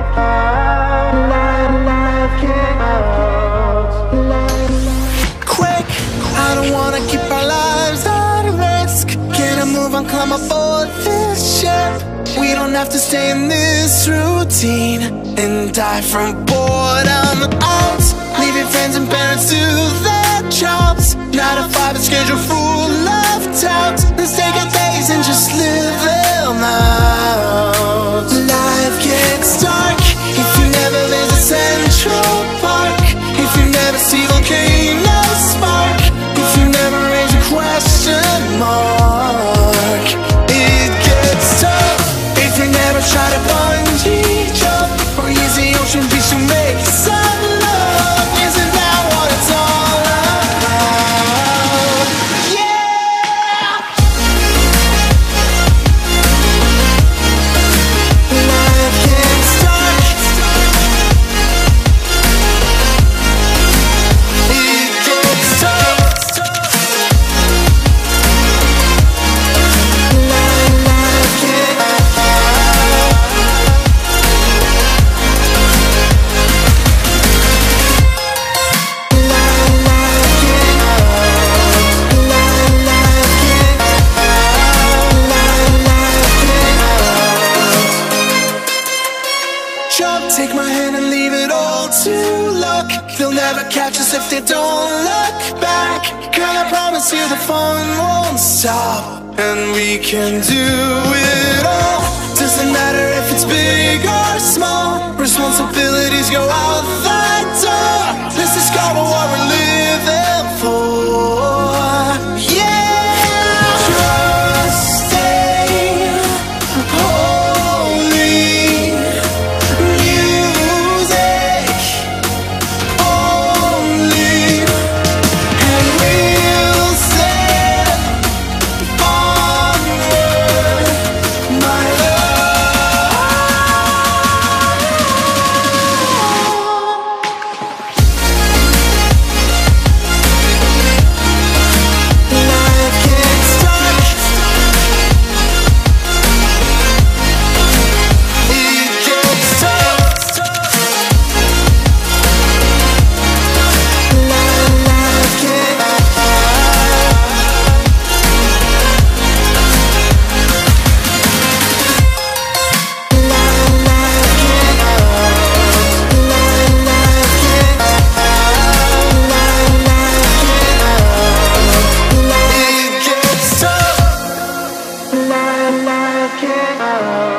Quick, I don't wanna keep our lives at risk. Can I move on, climb aboard this ship? We don't have to stay in this routine and die from boredom. Out, leaving friends and parents to their jobs. 9 to 5, a schedule full of doubts. Let's take our days and just live them out. Life gets dark if you never visit Central Park. If you never see volcanoes spark. If you never raise a question mark. It gets tough if you never try to bungee jump or use the ocean beach to make some love. Isn't that what it's all about? Yeah! Life gets dark. It gets tough. Life gets jump, take my hand and leave it all to luck. They'll never catch us if they don't look back. Girl, I promise you the fun won't stop, and we can do it all. Doesn't matter if it's big or small. Responsibilities go out the door. Let's discover what we're living for. Yeah! Trusting, holy music only, and we'll say onward, my Life gets dark. It gets tough. Life gets It gets tough. Life gets